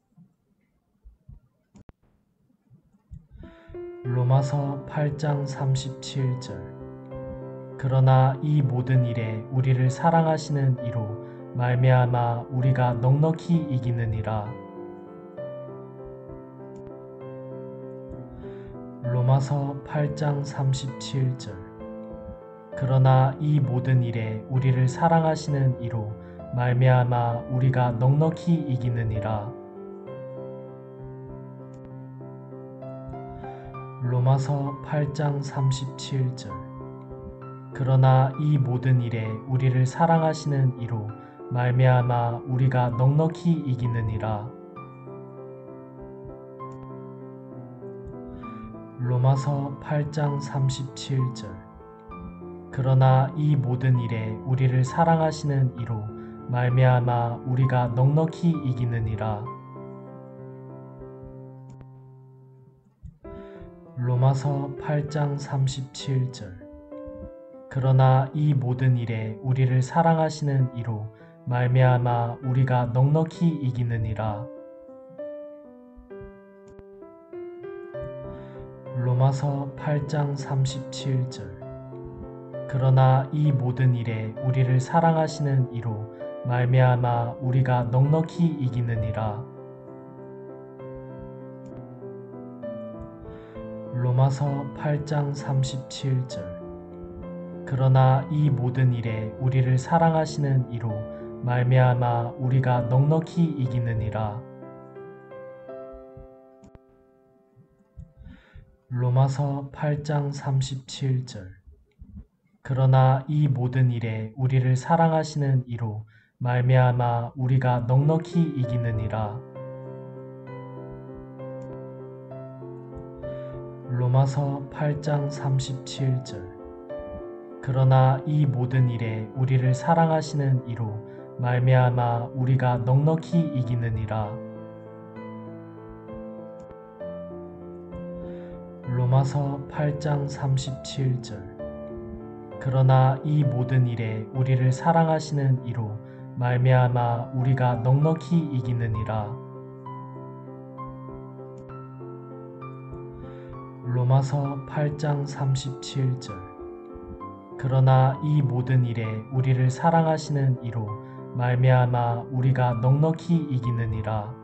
S1: 로마서 팔 장 삼십칠 절. 그러나 이 모든 일에 우리를 사랑하시는 이로 말미암아 우리가 넉넉히 이기느니라. 로마서 팔 장 삼십칠 절. 그러나 이 모든 일에 우리를 사랑하시는 이로 말미암아 우리가 넉넉히 이기느니라. 로마서 팔 장 삼십칠 절. 그러나 이 모든 일에 우리를 사랑하시는 이로 말미암아 우리가 넉넉히 이기느니라. 로마서 팔 장 삼십칠 절. 그러나 이 모든 일에 우리를 사랑하시는 이로 말미암아 우리가 넉넉히 이기느니라. 로마서 팔 장 삼십칠 절. 그러나 이 모든 일에 우리를 사랑하시는 이로 말미암아 우리가 넉넉히 이기느니라. 로마서 팔 장 삼십칠 절. 그러나 이 모든 일에 우리를 사랑하시는 이로 말미암아 우리가 넉넉히 이기느니라. 로마서 팔 장 삼십칠 절. 그러나 이 모든 일에 우리를 사랑하시는 이로 말미암아 우리가 넉넉히 이기느니라. 로마서 팔 장 삼십칠 절. 그러나 이 모든 일에 우리를 사랑하시는 이로 말미암아 우리가 넉넉히 이기느니라. 로마서 팔 장 삼십칠 절. 그러나 이 모든 일에 우리를 사랑하시는 이로 말미암아 우리가 넉넉히 이기느니라. 로마서 팔 장 삼십칠 절. 그러나 이 모든 일에 우리를 사랑하시는 이로 말미암아 우리가 넉넉히 이기느니라. 로마서 팔 장 삼십칠 절. 그러나 이 모든 일에 우리를 사랑하시는 이로 말미암아 우리가 넉넉히 이기느니라.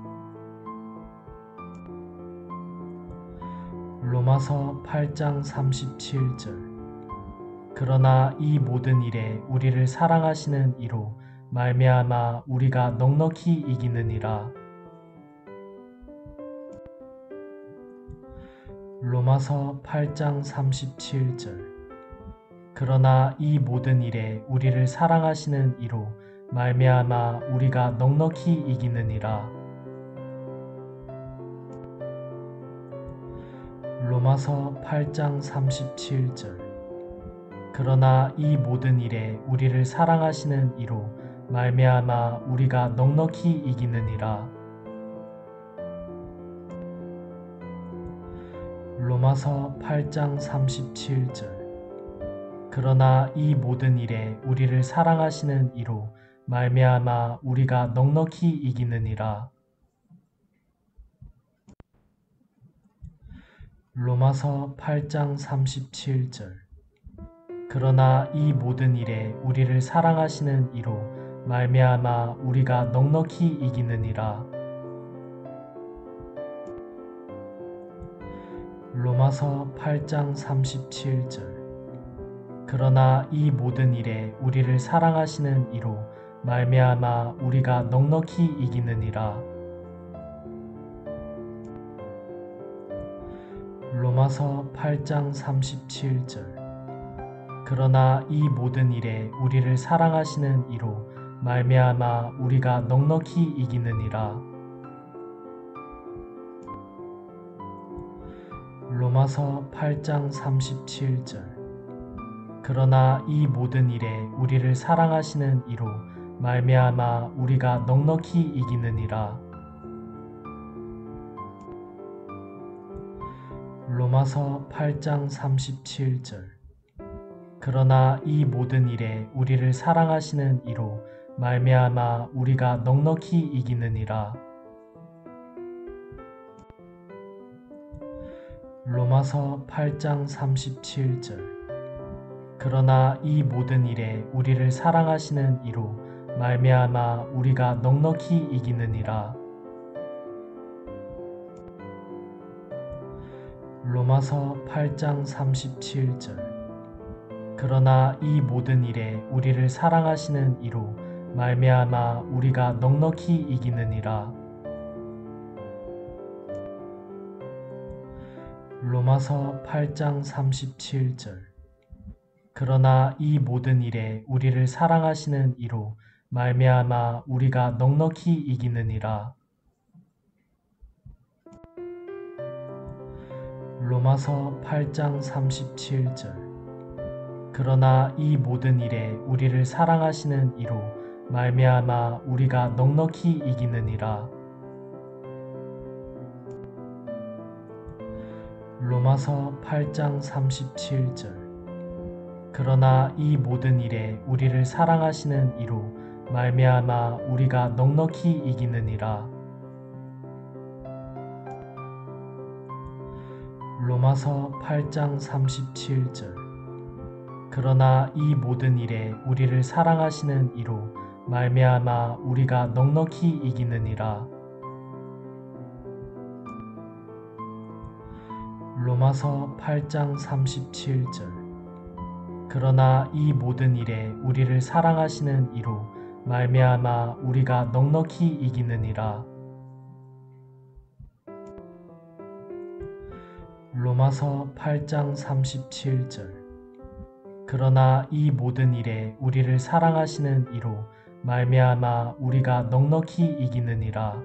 S1: 로마서 팔 장 삼십칠 절. 그러나 이 모든 일에 우리를 사랑하시는 이로 말미암아 우리가 넉넉히 이기느니라. 로마서 팔 장 삼십칠 절. 그러나 이 모든 일에 우리를 사랑하시는 이로 말미암아 우리가 넉넉히 이기느니라. 로마서 팔 장 삼십칠 절. 그러나 이 모든 일에 우리를 사랑하시는 이로 말미암아 우리가 넉넉히 이기느니라. 로마서 팔 장 삼십칠 절. 그러나 이 모든 일에 우리를 사랑하시는 이로 말미암아 우리가 넉넉히 이기느니라. 로마서 팔 장 삼십칠 절. 그러나 이 모든 일에 우리를 사랑하시는 이로 말미암아 우리가 넉넉히 이기느니라. 로마서 팔 장 삼십칠 절. 그러나 이 모든 일에 우리를 사랑하시는 이로 말미암아 우리가 넉넉히 이기느니라. 로마서 팔 장 삼십칠 절. 그러나 이 모든 일에 우리를 사랑하시는 이로 말미암아 우리가 넉넉히 이기느니라. 로마서 팔 장 삼십칠 절. 그러나 이 모든 일에 우리를 사랑하시는 이로 말미암아 우리가 넉넉히 이기느니라. 로마서 팔 장 삼십칠 절. 그러나 이 모든 일에 우리를 사랑하시는 이로 말미암아 우리가 넉넉히 이기느니라. 로마서 팔 장 삼십칠 절. 그러나 이 모든 일에 우리를 사랑하시는 이로 말미암아 우리가 넉넉히 이기느니라. 로마서 팔 장 삼십칠 절. 그러나 이 모든 일에 우리를 사랑하시는 이로 말미암아 우리가 넉넉히 이기느니라. 로마서 팔 장 삼십칠 절. 그러나 이 모든 일에 우리를 사랑하시는 이로 말미암아 우리가 넉넉히 이기느니라. 로마서 팔 장 삼십칠 절. 그러나 이 모든 일에 우리를 사랑하시는 이로 말미암아 우리가 넉넉히 이기느니라. 로마서 팔 장 삼십칠 절. 그러나 이 모든 일에 우리를 사랑하시는 이로 말미암아 우리가 넉넉히 이기느니라. 로마서 팔 장 삼십칠 절. 그러나 이 모든 일에 우리를 사랑하시는 이로 말미암아 우리가 넉넉히 이기느니라. 로마서 팔 장 삼십칠 절. 그러나 이 모든 일에 우리를 사랑하시는 이로 말미암아 우리가 넉넉히 이기느니라. 로마서 팔 장 삼십칠 절. 그러나 이 모든 일에 우리를 사랑하시는 이로 말미암아 우리가 넉넉히 이기느니라.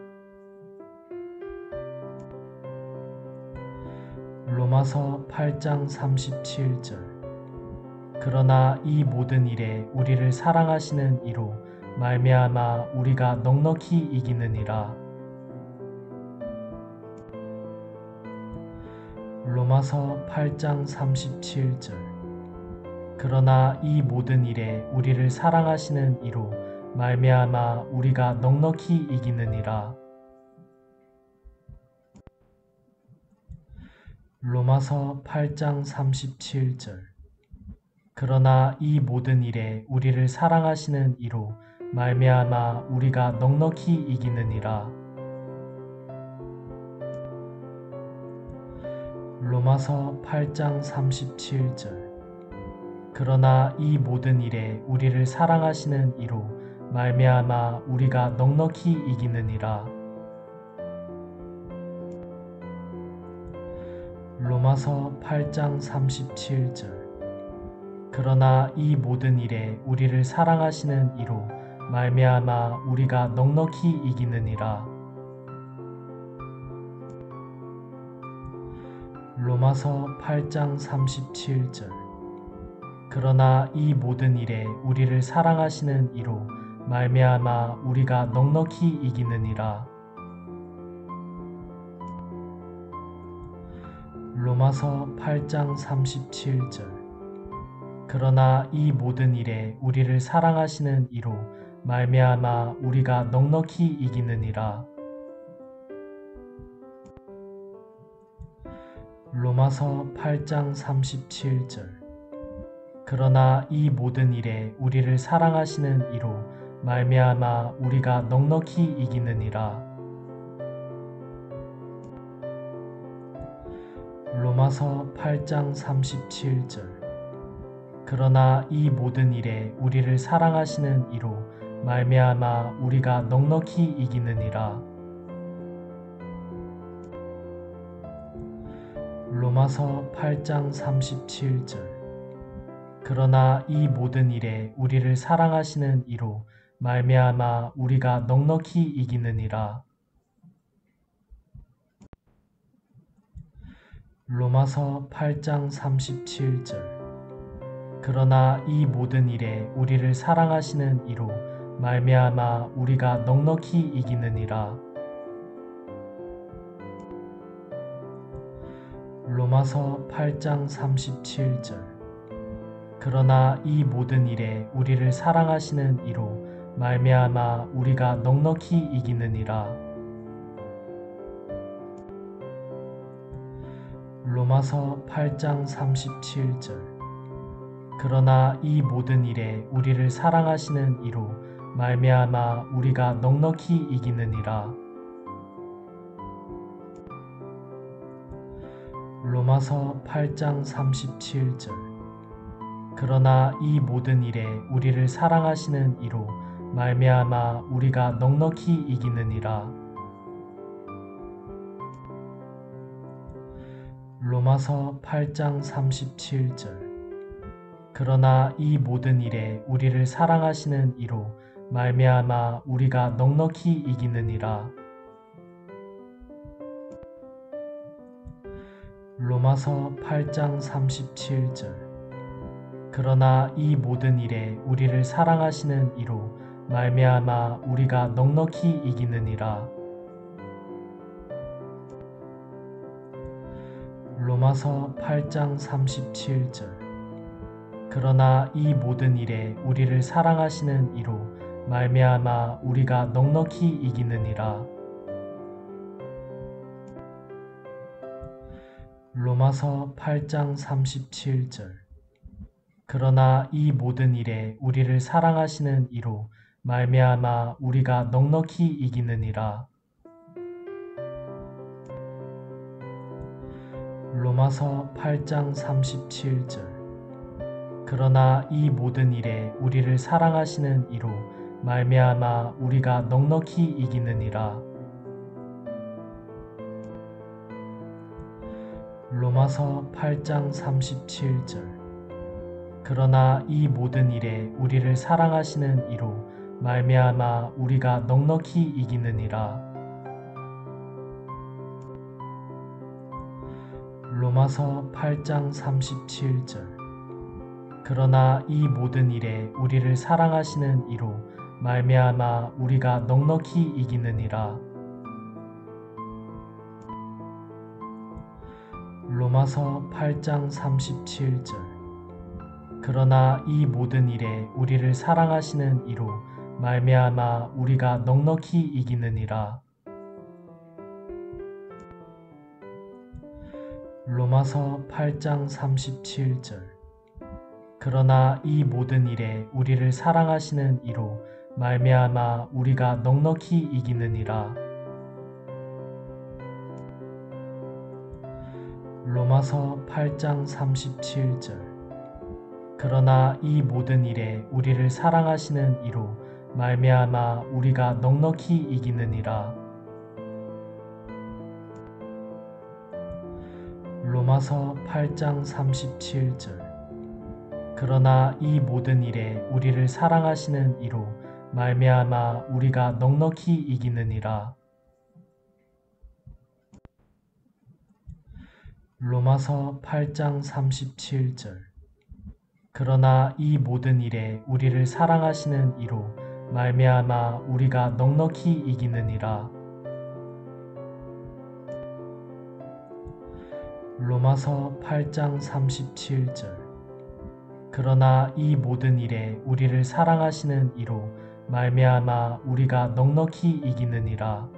S1: 로마서 팔 장 삼십칠 절. 그러나 이 모든 일에 우리를 사랑하시는 이로 말미암아 우리가 넉넉히 이기느니라. 로마서 팔 장 삼십칠 절. 그러나 이 모든 일에 우리를 사랑하시는 이로 말미암아 우리가 넉넉히 이기느니라. 로마서 팔 장 삼십칠 절. 그러나 이 모든 일에 우리를 사랑하시는 이로 말미암아 우리가 넉넉히 이기느니라. 로마서 팔 장 삼십칠 절. 그러나 이 모든 일에 우리를 사랑하시는 이로 말미암아 우리가 넉넉히 이기느니라. 로마서 팔 장 삼십칠 절. 그러나 이 모든 일에 우리를 사랑하시는 이로 말미암아 우리가 넉넉히 이기느니라. 로마서 팔 장 삼십칠 절. 그러나 이 모든 일에 우리를 사랑하시는 이로 말미암아 우리가 넉넉히 이기느니라. 로마서 팔 장 삼십칠 절. 그러나 이 모든 일에 우리를 사랑하시는 이로 말미암아 우리가 넉넉히 이기느니라. 로마서 팔 장 삼십칠 절. 그러나 이 모든 일에 우리를 사랑하시는 이로 말미암아 우리가 넉넉히 이기느니라. 로마서 팔 장 삼십칠 절. 그러나 이 모든 일에 우리를 사랑하시는 이로 말미암아 우리가 넉넉히 이기느니라. 로마서 팔 장 삼십칠 절. 그러나 이 모든 일에 우리를 사랑하시는 이로 말미암아 우리가 넉넉히 이기느니라. 로마서 팔 장 삼십칠 절. 그러나 이 모든 일에 우리를 사랑하시는 이로 말미암아 우리가 넉넉히 이기느니라. 로마서 팔 장 삼십칠 절. 그러나 이 모든 일에 우리를 사랑하시는 이로 말미암아 우리가 넉넉히 이기느니라. 로마서 팔 장 삼십칠 절. 그러나 이 모든 일에 우리를 사랑하시는 이로 말미암아 우리가 넉넉히 이기느니라. 로마서 팔 장 삼십칠 절. 그러나 이 모든 일에 우리를 사랑하시는 이로 말미암아 우리가 넉넉히 이기느니라. 로마서 팔 장 삼십칠 절. 그러나 이 모든 일에 우리를 사랑하시는 이로 말미암아 우리가 넉넉히 이기느니라. 로마서 팔 장 삼십칠 절. 그러나 이 모든 일에 우리를 사랑하시는 이로 말미암아 우리가 넉넉히 이기느니라. 로마서 팔 장 삼십칠 절. 그러나 이 모든 일에 우리를 사랑하시는 이로 말미암아 우리가 넉넉히 이기느니라. 로마서 팔 장 삼십칠 절. 그러나 이 모든 일에 우리를 사랑하시는 이로 말미암아 우리가 넉넉히 이기느니라. 로마서 팔 장 삼십칠 절. 그러나 이 모든 일에 우리를 사랑하시는 이로 말미암아 우리가 넉넉히 이기느니라. 로마서 팔 장 삼십칠 절. 그러나 이 모든 일에 우리를 사랑하시는 이로 말미암아 우리가 넉넉히 이기느니라. 로마서 팔 장 삼십칠 절. 그러나 이 모든 일에 우리를 사랑하시는 이로 말미암아 우리가 넉넉히 이기느니라. 로마서 팔 장 삼십칠 절. 그러나 이 모든 일에 우리를 사랑하시는 이로 말미암아 우리가 넉넉히 이기느니라. 로마서 팔 장 삼십칠 절. 그러나 이 모든 일에 우리를 사랑하시는 이로 말미암아 우리가 넉넉히 이기느니라. 로마서 팔 장 삼십칠 절. 그러나 이 모든 일에 우리를 사랑하시는 이로 말미암아 우리가 넉넉히 이기느니라. 로마서 팔 장 삼십칠 절. 그러나 이 모든 일에 우리를 사랑하시는 이로 말미암아 우리가 넉넉히 이기느니라. 로마서 팔 장 삼십칠 절. 그러나 이 모든 일에 우리를 사랑하시는 이로 말미암아 우리가 넉넉히 이기느니라. 로마서 팔 장 삼십칠 절. 그러나 이 모든 일에 우리를 사랑하시는 이로 말미암아 우리가 넉넉히 이기느니라.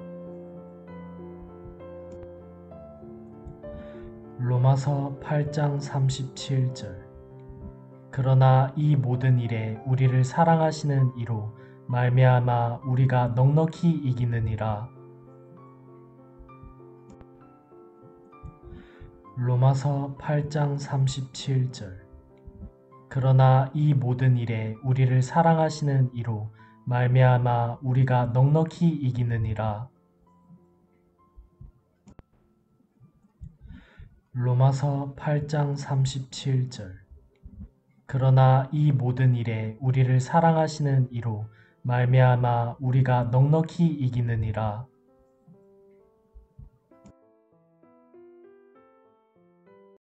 S1: 로마서 팔 장 삼십칠 절. 그러나 이 모든 일에 우리를 사랑하시는 이로 말미암아 우리가 넉넉히 이기느니라. 로마서 팔 장 삼십칠 절. 그러나 이 모든 일에 우리를 사랑하시는 이로 말미암아 우리가 넉넉히 이기느니라. 로마서 팔 장 삼십칠 절. 그러나 이 모든 일에 우리를 사랑하시는 이로 말미암아 우리가 넉넉히 이기느니라.